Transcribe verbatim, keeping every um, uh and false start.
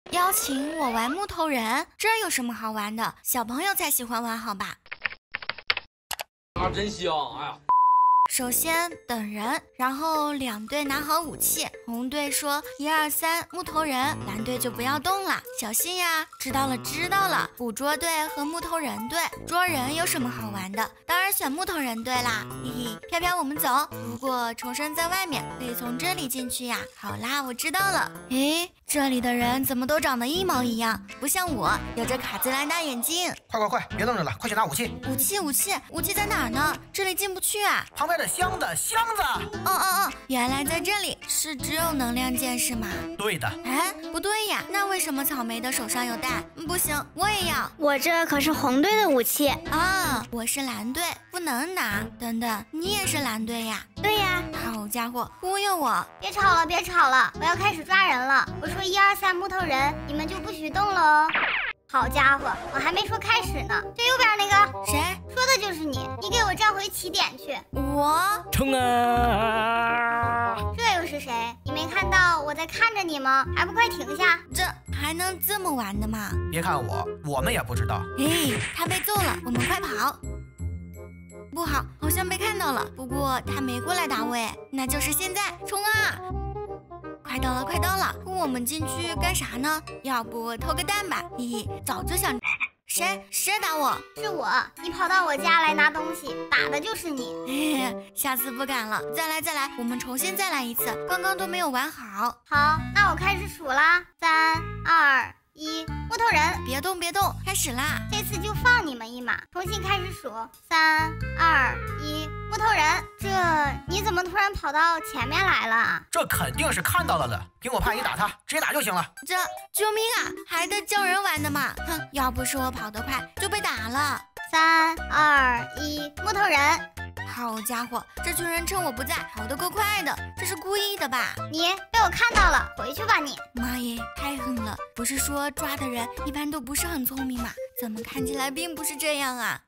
邀请我玩木头人，这有什么好玩的？小朋友才喜欢玩，好吧？ 啊，真香！哎呀。 首先等人，然后两队拿好武器。红队说一二三木头人，蓝队就不要动了，小心呀！知道了知道了。捕捉队和木头人队，捉人有什么好玩的？当然选木头人队啦！嘿嘿，飘飘我们走。如果重生在外面，可以从这里进去呀。好啦，我知道了。诶，这里的人怎么都长得一毛一样？不像我，有着卡姿兰大眼睛。 快快快，别愣着了，快去拿武器！ 武器武器武器在哪儿呢？这里进不去啊！ 旁边的箱子箱子。 哦哦哦，原来在这里，是只有能量剑是吗？ 对的。 哎，不对呀，那为什么草莓的手上有弹？不行，我也要。 我这可是红队的武器啊！我是蓝队，不能拿。等等，你也是蓝队呀？ 对呀。 好家伙，忽悠我！ 别吵了，别吵了，我要开始抓人了。我说一二三木头人，你们就不许动了哦。好家伙，我还没说开始呢。最右边那个谁说的就是你，你给我站回起点去。 我冲啊！ 这又是谁？你没看到我在看着你吗？还不快停下！ 这还能这么玩的吗？ 别看我，我们也不知道。 哎，他被揍了，我们快跑！不好，好像被看到了。不过他没过来打我，哎，那就是现在，冲啊！快到了，快到了！我们进去干啥呢？要不偷个蛋吧？嘿嘿，早就想。谁谁打我？ 是我！你跑到我家来拿东西，打的就是你。 下次不敢了，再来再来，我们重新再来一次。刚刚都没有玩好。 好，那我开始数啦，三二一，木头人， 别动别动，开始啦！ 这次就放你们一马，重新开始数，三二一，木头人。这你怎么突然跑到前面来了？ 这肯定是看到了的，凭我派你打他，直接打就行了。 这救命啊，还得叫人玩的嘛！哼，要不是我跑得快，就被打了。 三二一，木头人。 好家伙，这群人趁我不在跑得够快的，这是故意的吧？ 你被我看到了，回去吧你！ 妈耶，太狠了！不是说抓的人一般都不是很聪明吗？怎么看起来并不是这样啊？